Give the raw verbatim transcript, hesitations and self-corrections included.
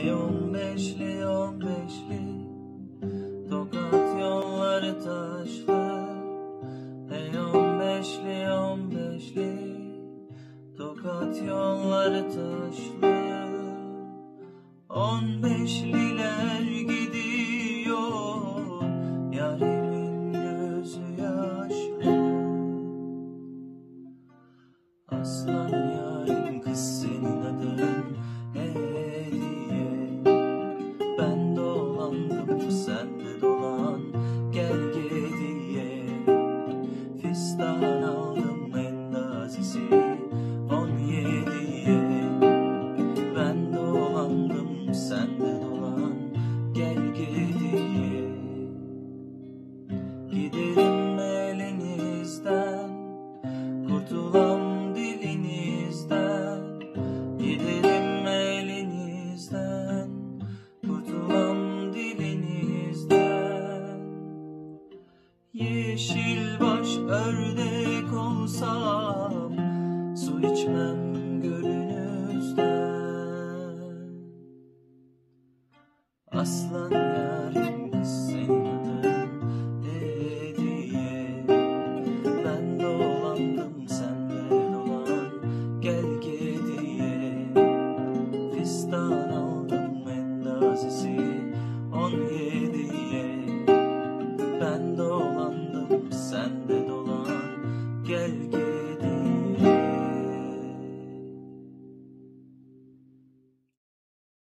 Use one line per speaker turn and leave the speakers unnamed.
Ey on beşli on beşli Tokat yolları taşlı. Ey on beşli on beşli Tokat yolları taşlı. On beşliler gidiyor